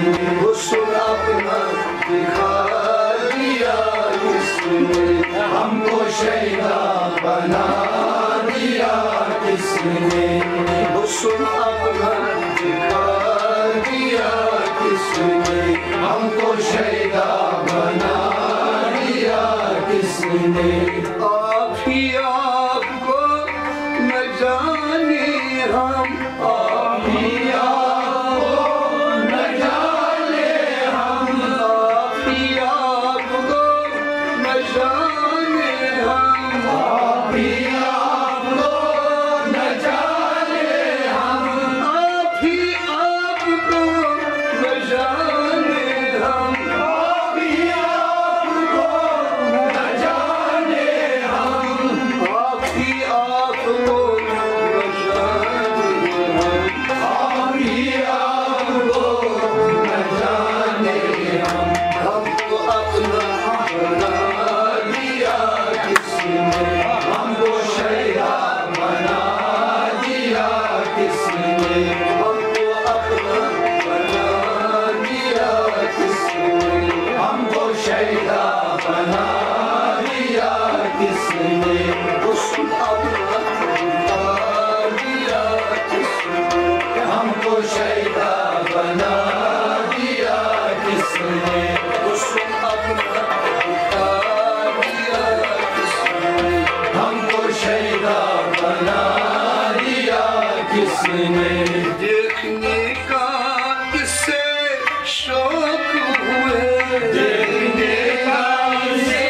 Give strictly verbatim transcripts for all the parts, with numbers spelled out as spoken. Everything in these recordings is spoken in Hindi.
हुस्न अपना दिखा दिया किसने, हमको शैदा बना दिया किसने। हुस्न अपना दिखा दिया किसने, हमको शैदा बना दिया किसने। आप ही आपको न जाने हम, आप ही आपको न जाने हम, आप ही आपको न जाने हम, आप ही आपको न जाने हम, आप ही आपको न जाने हम, आप ही आपको न जाने हम, आप ही आपको न जाने हम, आप ही आपको न जाने हम। हमको अपना बना दिया किसने, हमको शैदा बना दिया किसने, हमको अपना बना दिया किसने, हमको शैदा बना दिया किसने। हुस्न अपना दिखा दिया किसने, हमको शैदा बना दिया किसने। हुस्न अपना दिखा दिया किसने, हमको शैदा बना दिया किसने। देखने का किसे शौक हुए, देखने का किसे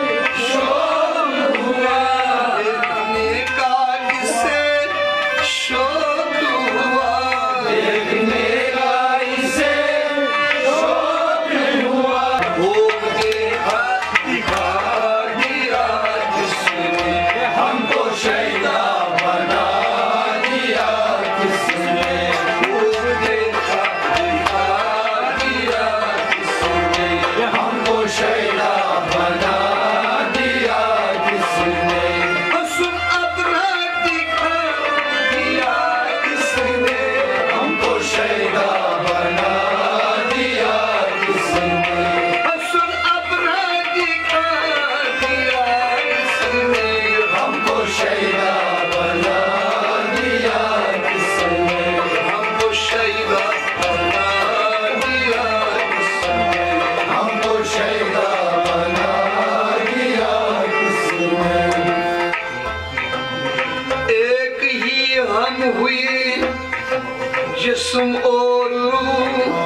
शौक हुआ, देखने का किसे शौक हुआ, देखने का किसे शौक हुआ। भोग देखा दिखा दिया किसने, हमको शैदा बना दिया किसने। भोग देखा दिखा दिया किसने, हमको शैदा बना दिया किसने। हुस्न अपना दिखा दिया किसने, हमको शैदा बना दिया किसने। हुस्न अपना दिखा दिया किसने, हमको शैदा बना दिया किसने, हमको शैदा बना दिया किसने, हमको शैदा बना दिया किसने। एक ही हम हुए जिस्म और रूह,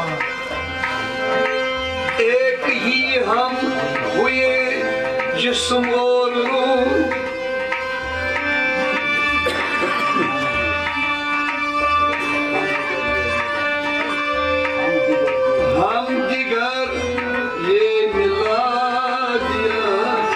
एक ही हम हुए जिस्म और रूह। हम दिगर ये मिला दिया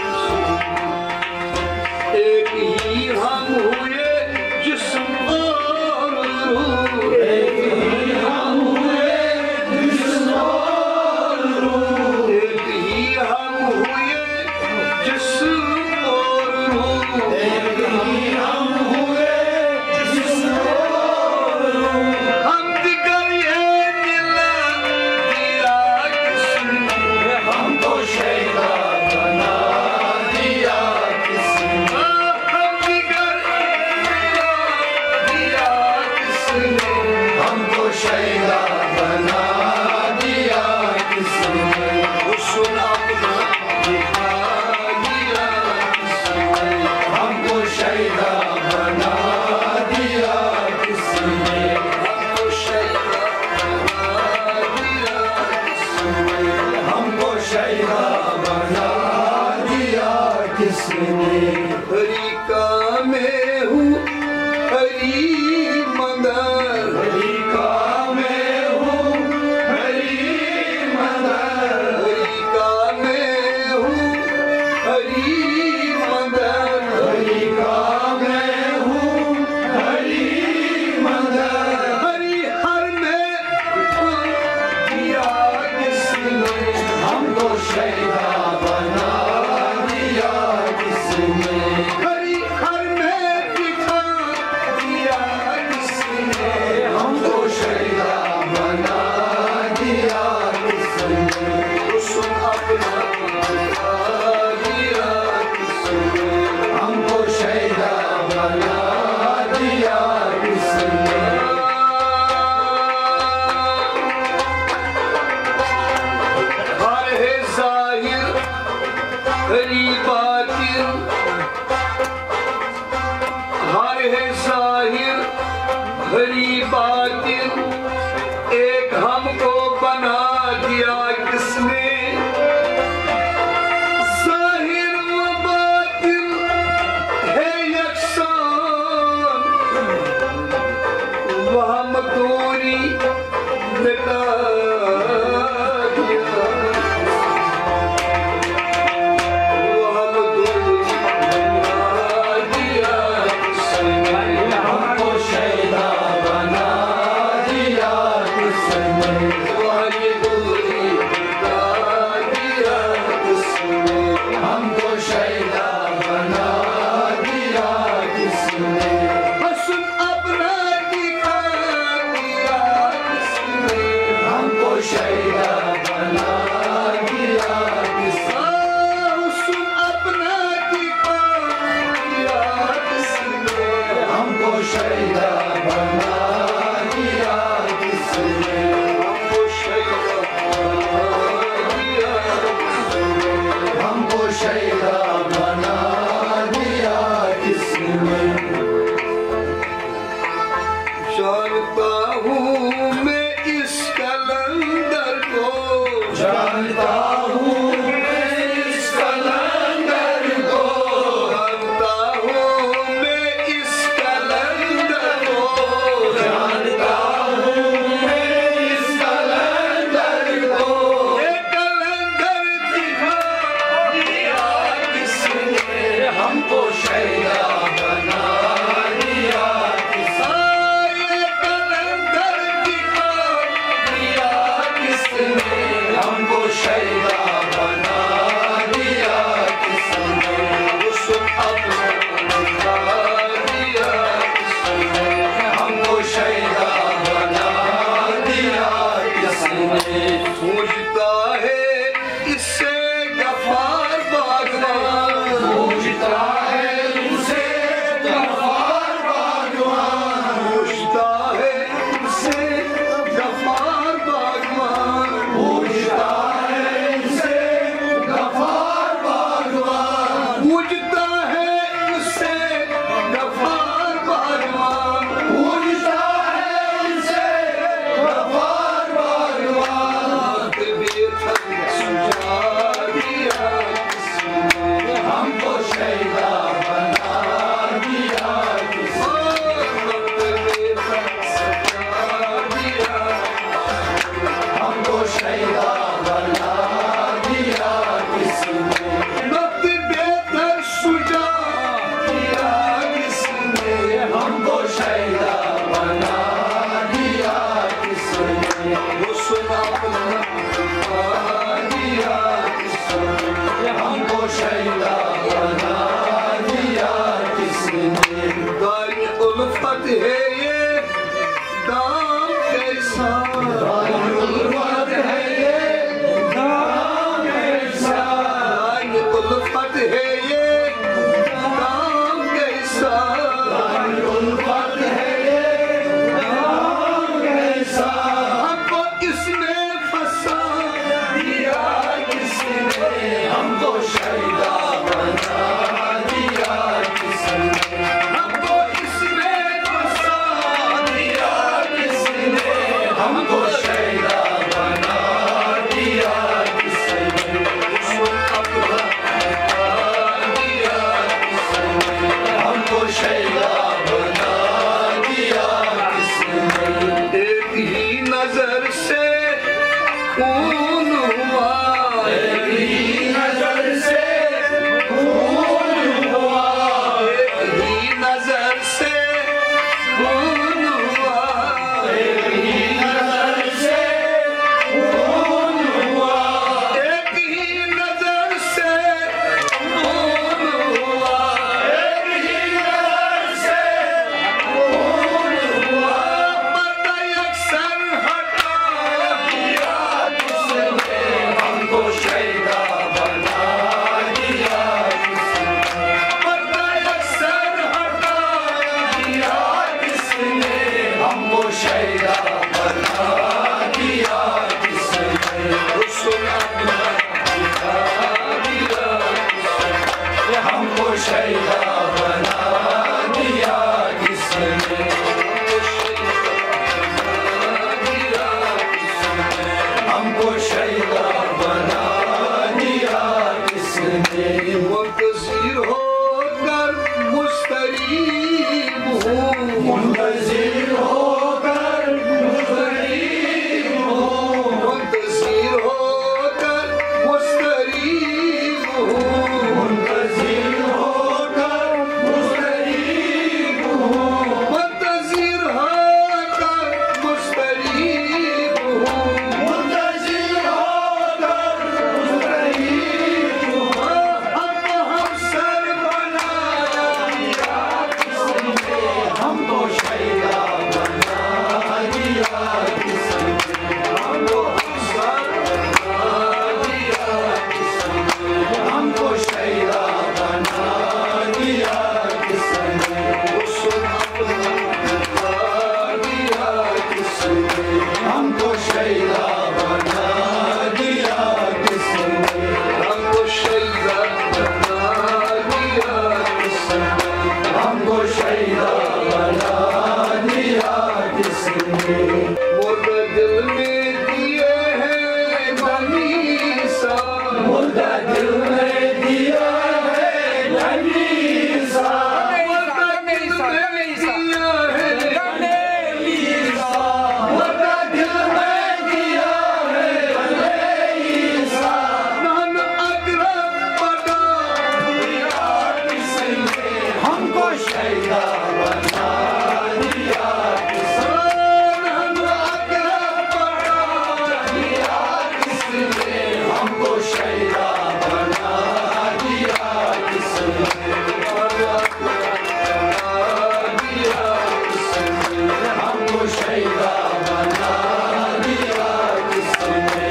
किसने, एक ही हम हुए जिस्म और रूह, एक ही हम हुए जिस्म और रूह, एक ही हम हुए जिस्म दिया किसने, हुस्न अपना दिया किसने, हमको शैदा बना दिया किसने। हर है जाहिर हरी बातिन, हर है जाहिर हरी बातिन, एक हमको बना दिया किसने। जाहिर व बातिन है यकसान, वहम दूरी मिटा दिया, वहम दूरी मिटा दिया किसने। हमको शैदा बना दिया किसने, तुम्हारी दूरी मिटा दिया किसने। हमको शैदा बना दिया किसने। हुस्न अपना दिखा दिया किसने। हमको शैदा बना दिया किसने। हुस्न अपना दिखा दिया किसने। हमको शैदा बना दिया किसने। हमको शैदा दिया किसने। हमको शैदा बना दिया किसने। जानता हूँ मैं इस कलंदर को, जानता हूँ मैं इस कलंदर को, जानता हूँ मैं इस कलंदर को, जानता हूँ मैं इस कलंदर को। ये कलंदर दिखा दिया किसने। हमको शैदा बना दिया किसने। ये कलंदर दिखा दिया किसने हमको शैदा बना दिया किसने। हुस्न अपना दिखा दिया किसने। हमको शैदा बना दिया किसने। पूछता है इससे गफार बागवान, पूछता है उसे गफ्फार बागवान, पूछता है इससे गफार बागवान, पूछता है उसे गफ्फार बागवान, पूछता है इससे गफार बागवान। पूछता है उसे गफ्फार बागवान। बेखत सुझा दिया किसने। हमको शैदा बना दिया किसने। बेखत सुझा दिया, हमको शैदा बना दिया किसने। वक्त बेहतर सुझा दिया किसने। हमको शैदा बना दिया किसने। हुस्न अपना दिखा दिया किसने। हमको शैदा बना दिया किसने। दाई उल्फत है ये दाम कैसा, उल्फत है ये नाम कैसा। दाई उल्फत है ये दाम कैसा। उल्फत है ये नाम कैसा। हमको इसमें फंसा दिया किसने। हमको शैदा बना दिया किसने। हमको इसमें फंसा दिया किसने हमको शैदा बना दिया किसने। हुस्न अपना दिखा दिया किसने। हमको शैदा बना दिया किसने। एक ही नजर से खून हुआ, तेरी नजर से खून हुआ। एक ही नजर से खून हुआ। तेरी नजर से खून हुआ। एक ही नजर से खून हुआ। एक ही नजर से खून हुआ। पर्दा अक्सर हटा दिया खुदा दिल में दिया है धनी सा, खुदा दिल में दिया है धनी सा, खुदा दिल में दिया है धनी सा। नाम अकरम बना दिया किसने हमको शैदा बना दिया, नाम अकरम बना दिया किसने हमको शैदा बना दिया, किसने दिया किसने हमको शैदा बना दिया, किसने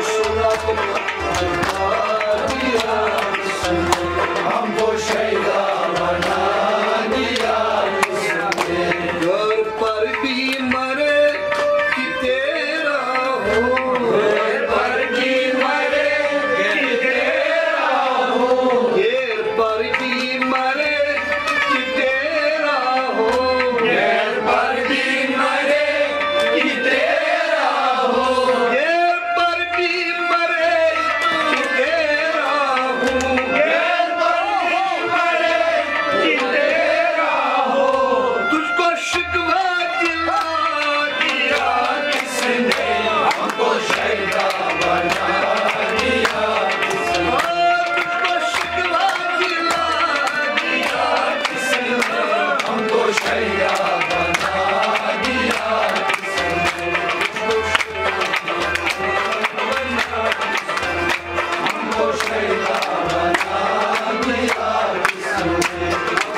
दिया किसने हमको शैदा बना दिया, किसने घर पर भी मरे कि तेरा हो, घर पर भी मरे कि तेरा हो, घर पर भी मरे कि तेरा हो, घर पर भी मरे कि तेरा हो, घर पर भी मरे कि तेरा हो, घर पर भी मरे कि तेरा हो। तुझको शिकवा दिला दिया किसने हमको शैदा बना दिया, किसने तुझको शिकवा दिला दिया किसने हमको शैदा बना दिया, किसने हमको शैदा बना दिया, किसने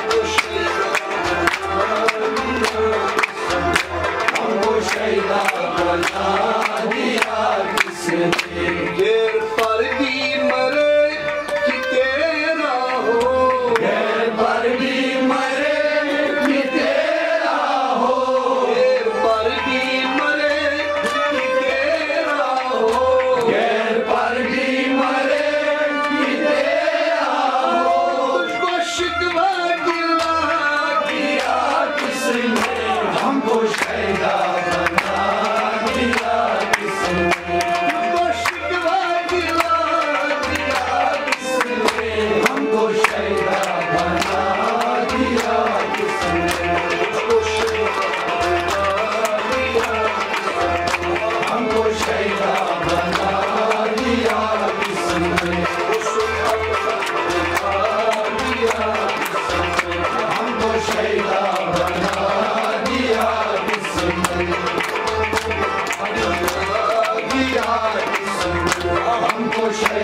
हमको शैदा बना दिया, किसने घेर पर भी मरे कि तेरा हो, घर पर भी मरे कि तेरा हो, घेर पर भी मरे कि तेरा हो, घर पर भी मरे कि तेरा हो। तुझको शिकवा दिला दिया किसने हमको शैदा बना दिया, किसने तुझको शिकवा दिला दिया किसने हमको शैदा बना दिया, किसने तुझको शिकवा दिला हमको शैदा बना दिया, किसने हमको शैदा बना दिया, किसने दिया किसने हमको शैदा